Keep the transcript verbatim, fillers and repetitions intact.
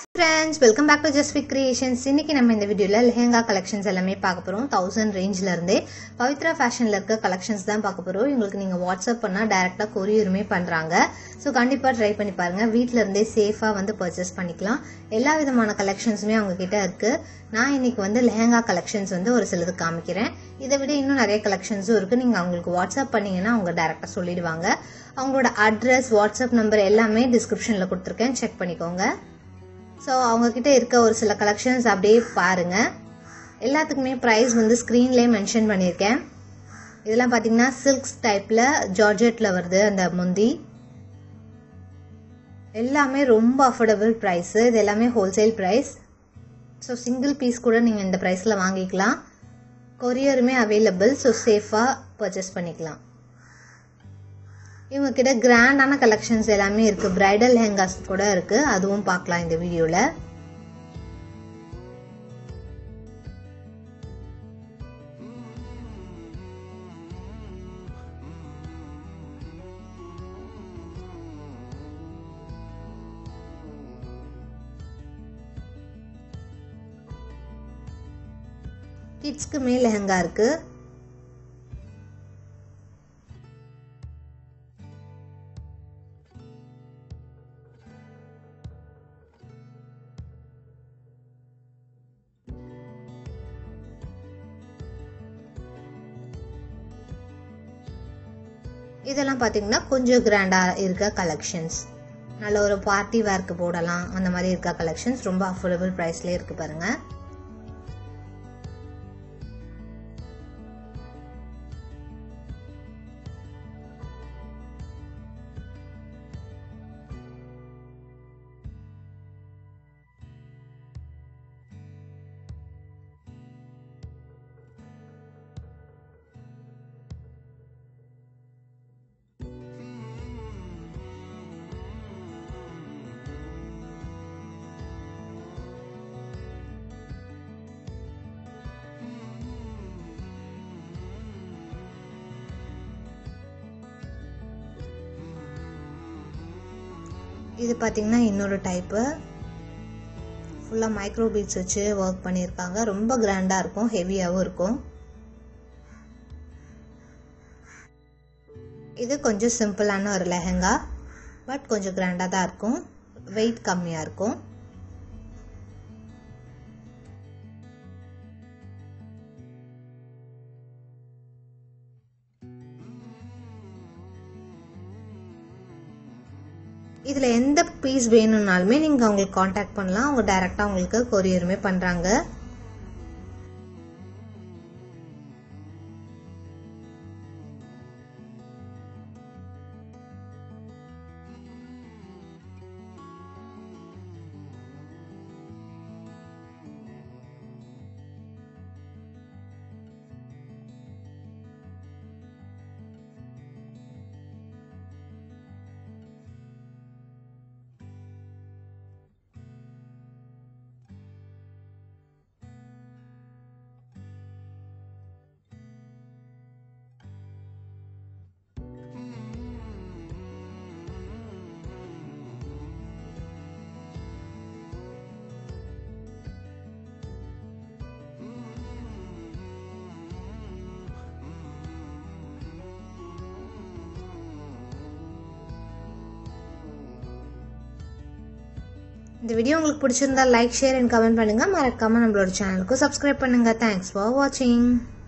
Friends, welcome back to Jasvik creations. இன்னைக்கு நம்ம இந்த வீடியோல லெஹங்கா கலெக்ஷன்ஸ் எல்லாமே பார்க்க போறோம். one thousand ரேஞ்ச்ல இருந்தே பவித்ரா ஃபேஷன்ல இருக்க கலெக்ஷன்ஸ் தான் பார்க்க போறோம். உங்களுக்கு நீங்க வாட்ஸ்அப் பண்ணா டைரக்டா கொரியருமே பண்றாங்க. சோ கண்டிப்பா ட்ரை பண்ணி பாருங்க. வீட்ல இருந்தே சேஃபா வந்து பர்ச்சேஸ் பண்ணிக்கலாம். எல்லா விதமான கலெக்ஷன்ஸுமே அவங்க கிட்ட இருக்கு. நான் இன்னைக்கு வந்து லெஹங்கா கலெக்ஷன்ஸ் வந்து ஒரு சிலது காமிக்கிறேன். இதை விட இன்னும் நிறைய கலெக்ஷன்ஸும் இருக்கு. நீங்க அவங்களுக்கு வாட்ஸ்அப் பண்ணீங்கன்னா அவங்க டைரக்டா சொல்லிடுவாங்க. அவங்களோட அட்ரஸ், வாட்ஸ்அப் நம்பர் எல்லாமே டிஸ்கிரிப்ஷன்ல கொடுத்துருக்கேன். செக் பண்ணிக்கோங்க. ஸோ அவங்கக்கிட்ட இருக்க ஒரு சில கலெக்ஷன்ஸ் அப்படியே பாருங்க. எல்லாத்துக்குமே ப்ரைஸ் வந்து ஸ்க்ரீன்லேயே மென்ஷன் பண்ணியிருக்கேன். இதெல்லாம் பார்த்தீங்கன்னா சில்க்ஸ் டைப்பில் ஜார்ஜெட்டில் வருது. அந்த முந்தி எல்லாமே ரொம்ப அஃபோர்டபுள் ப்ரைஸு. இது எல்லாமே wholesale price. So single piece கூட நீங்கள் இந்த ப்ரைஸில் வாங்கிக்கலாம். கொரியருமே அவைலபிள். ஸோ சேஃபாக பர்ச்சேஸ் பண்ணிக்கலாம். இவங்க கிட்ட கிராண்டான கலெக்ஷன்ஸ் எல்லாமே இருக்கு. பிரைடல் லெஹங்காஸ் கூட இருக்கு. அதுவும் பார்க்கலாம் இந்த வீடியோல. கிட்ஸ்க்குமே லெஹங்கா இருக்கு. இதெல்லாம் பார்த்தீங்கன்னா கொஞ்சம் கிராண்டா இருக்க கலெக்ஷன்ஸ். நல்ல ஒரு பார்ட்டி வேர்க்கு போடலாம். அந்த மாதிரி இருக்க கலெக்ஷன்ஸ் ரொம்ப அஃபோர்டபுள் ப்ரைஸ்லேயே இருக்கு பாருங்க. இது பார்த்தீங்கன்னா இன்னொரு டைப்பு. ஃபுல்லாக மைக்ரோ பீட்ஸ் வச்சு ஒர்க் பண்ணியிருக்காங்க. ரொம்ப கிராண்டாக இருக்கும். ஹெவியாகவும் இருக்கும். இது கொஞ்சம் சிம்பிளான ஒரு லெஹங்கா. பட் கொஞ்சம் கிராண்டாக தான் இருக்கும். வெயிட் கம்மியாக இருக்கும். இதுல எந்த பீஸ் வேணும்னாலுமே நீங்க அவங்களுக்கு காண்டாக்ட் பண்ணலாம். அவங்க டைரக்டா உங்களுக்கு கொரியருமே பண்றாங்க. இந்த வீடியோ உங்களுக்கு பிடிச்சிருந்தா லைக், ஷேர் அண்ட் கமெண்ட் பண்ணுங்க. மறக்காம நம்மளோட சேனலுக்கு சப்ஸ்கிரைப் பண்ணுங்க. தேங்க்ஸ் ஃபார் வாட்சிங்.